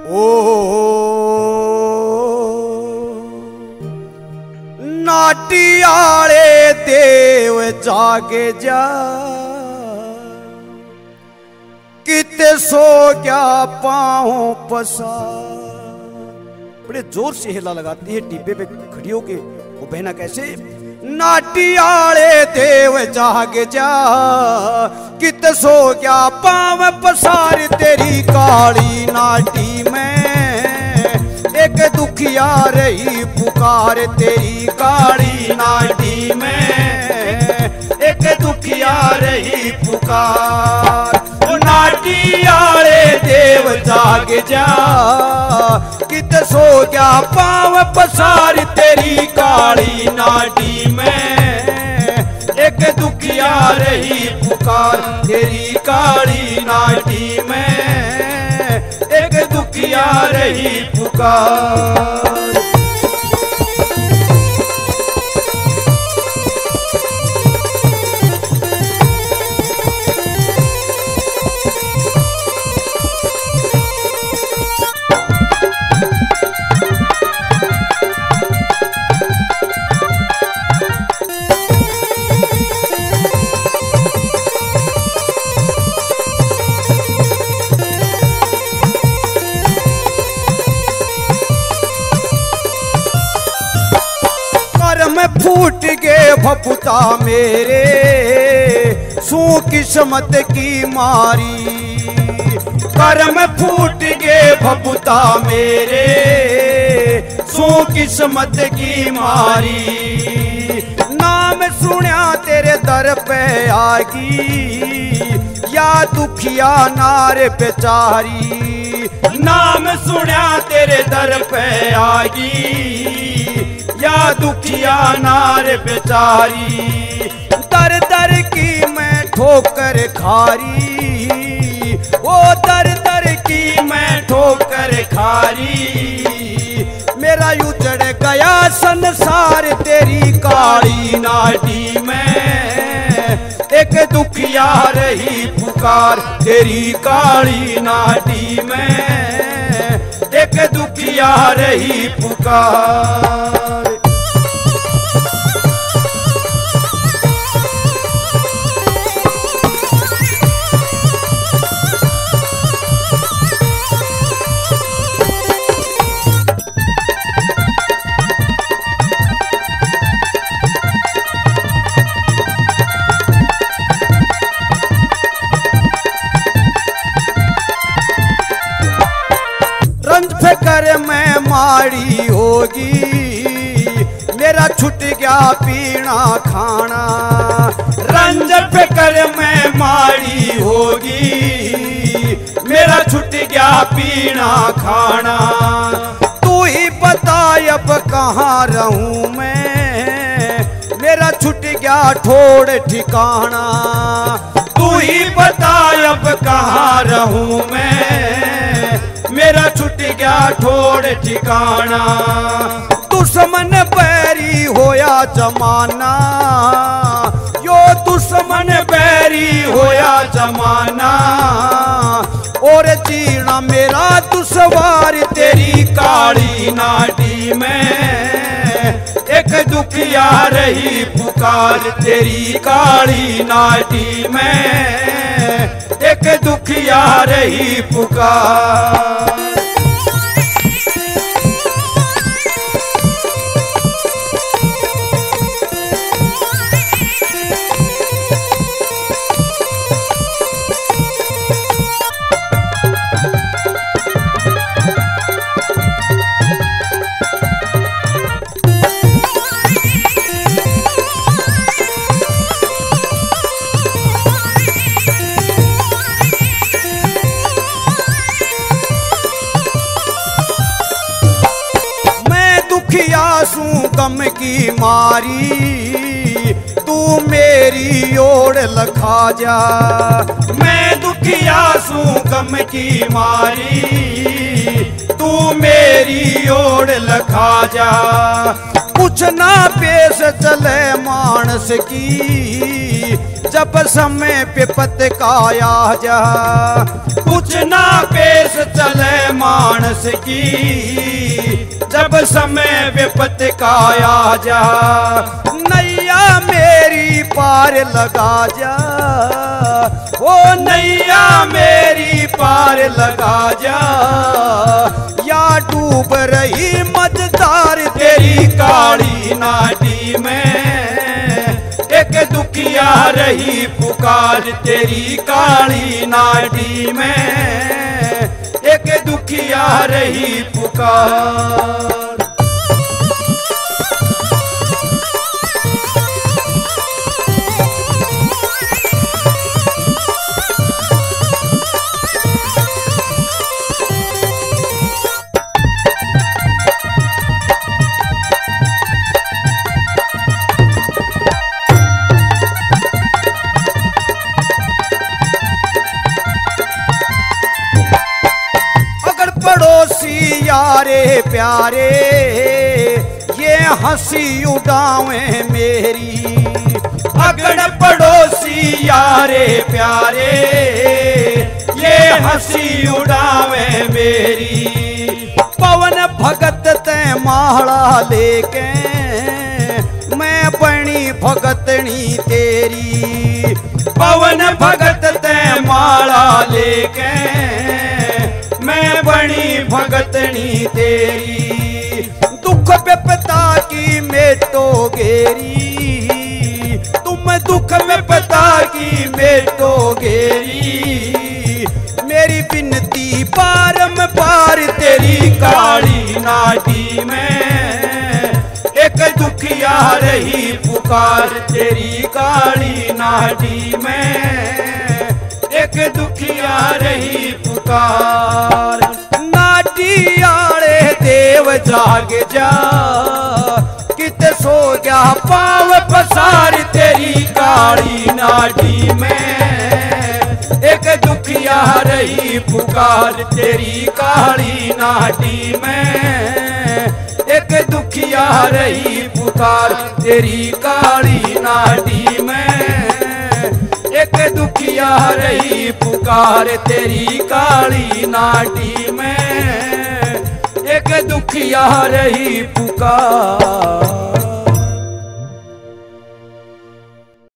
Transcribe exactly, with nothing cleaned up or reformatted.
ओ नाटियाले देव जागे जा किते सो क्या पाँव पसा। बड़े जोर से हिला लगाती है टिब्बे पे खड़ी होके वो बहना कैसे। नाटियाले देव जाग जा कित सो क्या पाँव पसार तेरी काली नाटी में एक दुखिया रही पुकार तेरी काली नाटी में एक दुखिया रही पुकार। नाटियाले देव जाग जा कित सो क्या पाँव पसार तेरी काली नाटी में एक दुखिया रही पुकार तेरी काली नाटी में एक दुखिया रही पुकार। फूट गए भपुता मेरे सू किस्मत की मारी। कर्म फूट गए भपुता मेरे सू किस्मत की मारी। नाम सुनिया तेरे दर पे आगी या दुखिया नार बेचारी। नाम सुनिया तेरे दर पे आगी या दुखिया नार बेचारी। दर दर की मैं ठोकर खारी वो दर दर की मैं ठोकर खारी। मेरा उजड़ गया संसार तेरी काली नाटी में एक दुखिया रही पुकार तेरी काली नाटी में एक दुखिया रही पुकार। कर मैं माड़ी होगी मेरा छुट गया पीना खाना। रंज पे कर मैं माड़ी होगी मेरा छुट गया पीना खाना। तू ही बता अब कहाँ रहूं मैं मेरा छुट गया ठोड़ ठिकाना। तू ही बता अब कहाँ रहूं मैं मेरा छुट गया ठोड़ ठिकाना। दुश्मन बैरी होया जमाना यो दुश्मन बैरी होया जमाना। और जीना मेरा दुश्वार तेरी काली नाटी में एक दुखिया रही पुकार तेरी काली नाटी में एक दुखिया रही पुकार। गम की मारी तू मेरी ओर लखा जा। मैं दुखिया सू गम की मारी तू मेरी ओर लखा जा। कुछ ना पेश चले मानस की जब समय विपत का आ जा, कुछ ना पेश चले मानस की, जब समय विपत का आ जा, नैया मेरी पार लगा जा, ओ नैया मेरी पार लगा जा, या डूब रही मझधार तेरी काली नाटी में, एक दुखिया रही पुकार तेरी काली नाटी में, एक दुखिया रही पुकार। पड़ोसी यारे प्यारे ये हंसी उड़ावे मेरी, अगड़ पड़ोसी यारे प्यारे ये हंसी उड़ावे मेरी, पवन भगत ते माला लेके मैं बनी भगतनी तेरी, पवन भगत ते माला लेके मैं बनी भगतनी तेरी, दुख विपदा की मेटो गेरी, तुम दुख विपदा की मेटो गेरी, मेरी विनती बारंबार तेरी काली नाटी में, एक दुखिया रही पुकार तेरी काली नाटी में, एक दुखिया रही पुकार। नाटी आले देव जाग जा, कित सो गया पाव पसार तेरी काली नाटी में, एक दुखिया रही पुकार तेरी काली नाटी में, एक दुखिया रही पुकार तेरी काली नाटी में, एक दुखिया रही पुकार तेरी काली नाटी में, एक दुखिया रही पुकार।